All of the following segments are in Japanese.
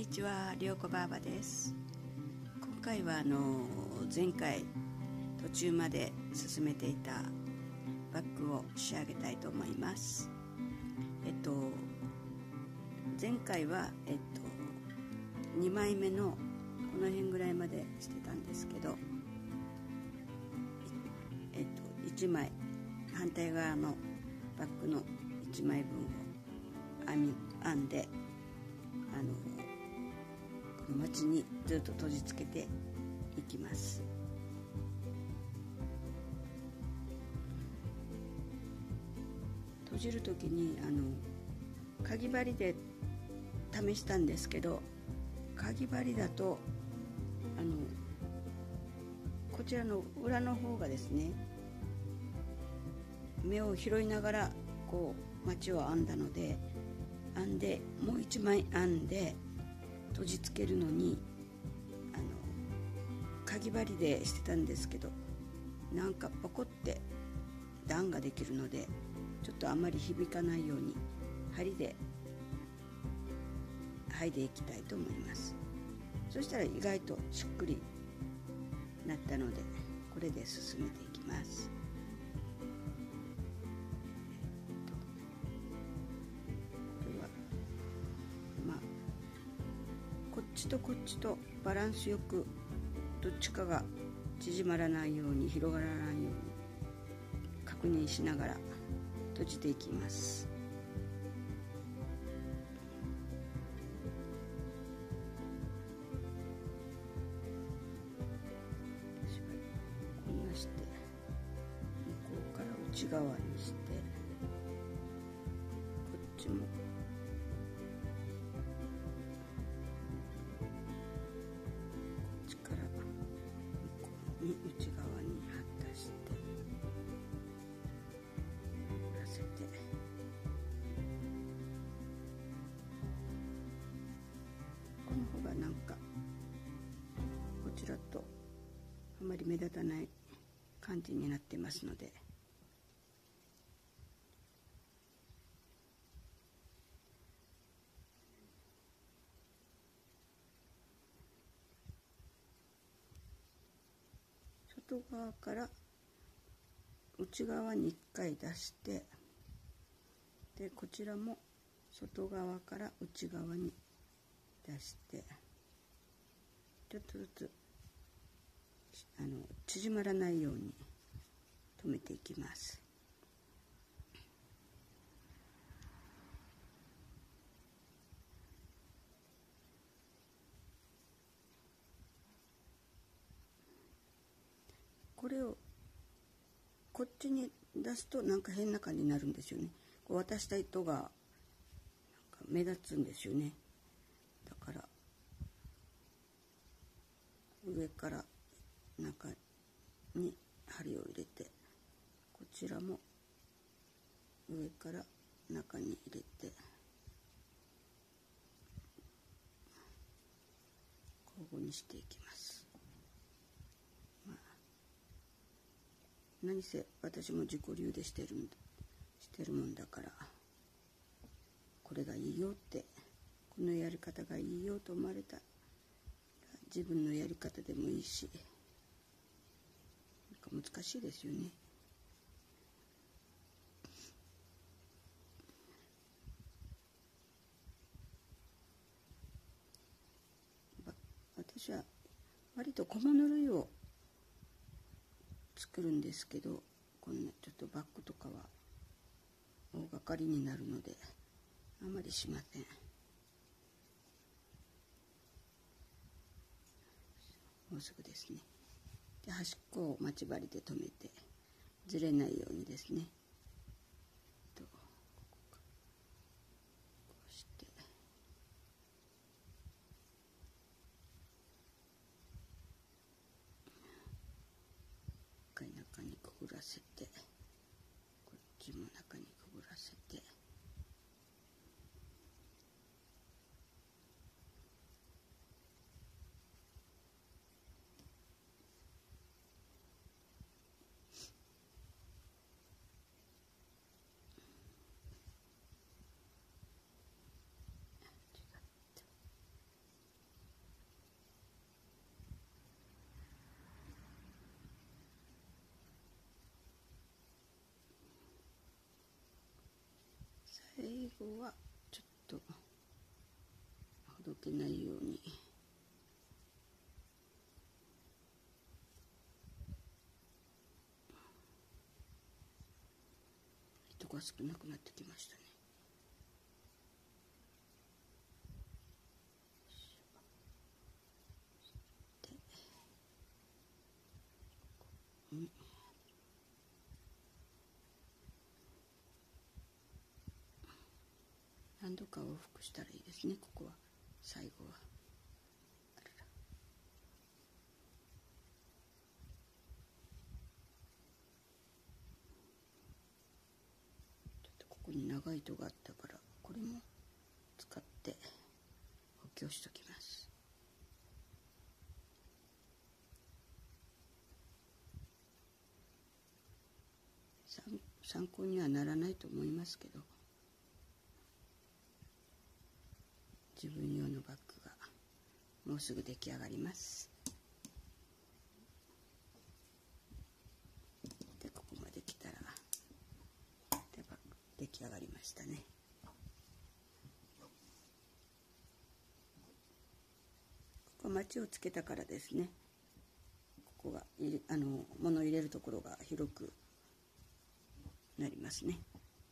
にちは、りょうこばあばです。今回は前回途中まで進めていたバッグを仕上げたいと思います。前回は2枚目のこの辺ぐらいまでしてたんですけど、1枚反対側のバッグの1枚分を編んでこの町にずっと閉じ付けていきます。閉じる時にかぎ針で試したんですけど、かぎ針だとこちらの裏の方がですね、目を拾いながらこう町を編んだので、編んでもう一枚編んで閉じつけるのにかぎ針でしてたんですけど、なんかポコって段ができるので、ちょっとあまり響かないように針で剥いでいきたいと思います。そしたら意外としっくりなったので、これで進めていきます。これはこっちとこっちとバランスよく、どっちかが縮まらないように広がらないように確認しながら閉じていきます。こんなして向こうから内側にして、こっちもこっちから向こうに内側に外して折らせて、この方がなんかこちらとあまり目立たない感じになってますので、外側から内側に1回出して、でこちらも外側から内側に出して、ちょっとずつ縮まらないように留めていきます。これをこっちに出すとなんか変な感じになるんですよね。こう渡した糸がなんか目立つんですよね。だから上から中に針を入れて、こちらも上から中に入れて交互にしていきます。何せ私も自己流でしてるもんだから、これがいいよって、このやり方がいいよと思われたら自分のやり方でもいいし、なんか難しいですよね。私は割と小物類を作るんですけど、こんなちょっとバッグとかは大掛かりになるのであまりしません。もうすぐですね。で端っこを待ち針で留めてずれないようにですね、こうして一回中にくぐらせて、こっちも中にくぐらせて、 こはちょっとほどけないように糸が少なくなってきましたね。何度か往復したらいいですね。ここは最後はちょっとここに長い糸があったからこれも使って補強しときます。参考にはならないと思いますけど、自分用のバッグがもうすぐ出来上がります。でここまで来たらでバッグ出来上がりましたね。ここマチをつけたからですね。ここが物入れるところが広くなりますね。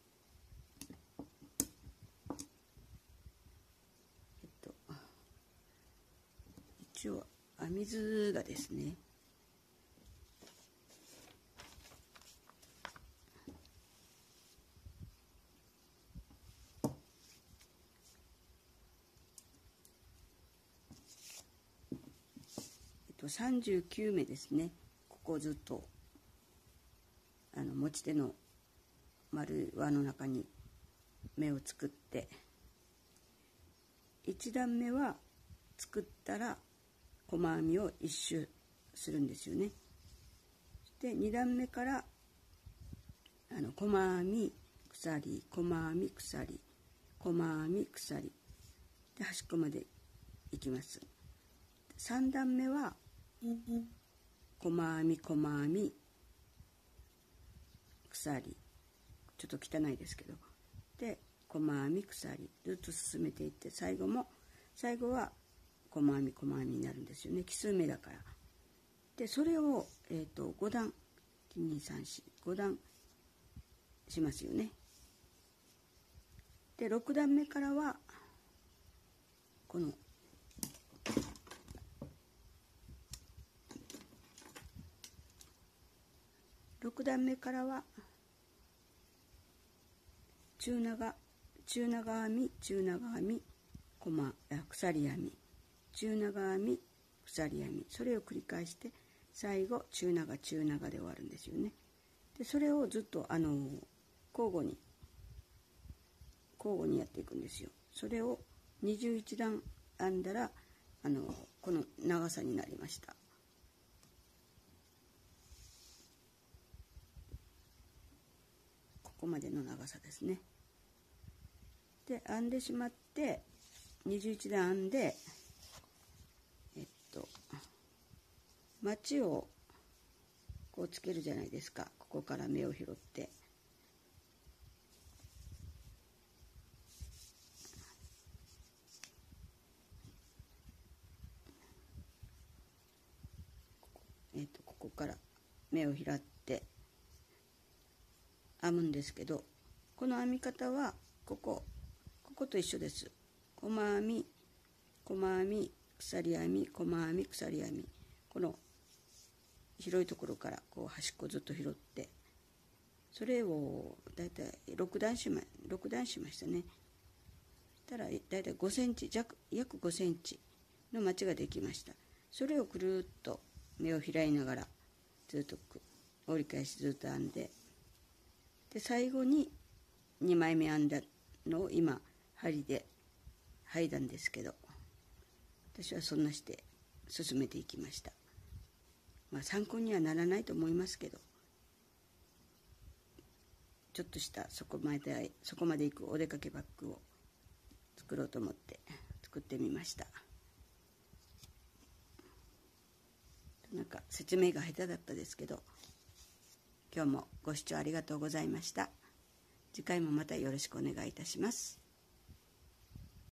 一応編み図がですね、39目ですね。ここをずっと持ち手の丸い輪の中に目を作って、1段目は作ったら細編みを1周するんですよね。で2段目から細編み鎖細編み鎖細編み鎖で端っこまでいきます。3段目は細編み細編み鎖、ちょっと汚いですけど、で細編み鎖ずっと進めていって、最後は細編み細編みになるんですよね。奇数目だから。でそれを、5段12345段しますよね。で6段目からはこの6段目からは中長編み中長編み鎖編み中長編み鎖編み、それを繰り返して最後中長で終わるんですよね。でそれをずっと交互にやっていくんですよ。それを21段編んだらこの長さになりました。ここまでの長さですね。で編んでしまって21段編んでマチをこうつけるじゃないですか。ここから目を拾ってここから目を拾って編むんですけど、この編み方はここと一緒です。細編み鎖編み細編み鎖編み、この広いところからこう端っこずっと拾って、それをだいたい6段しましたね。そしたらだいたい5センチ弱、約5センチのマチができました。それをくるっと目を開いながらずっと折り返しずっと編んで、で最後に2枚目編んだのを今針で剥いだんですけど、私はそんなして進めていきました。参考にはならないと思いますけど、ちょっとしたそこまで行くお出かけバッグを作ろうと思って作ってみました。なんか説明が下手だったですけど、今日もご視聴ありがとうございました。次回もまたよろしくお願いいたします。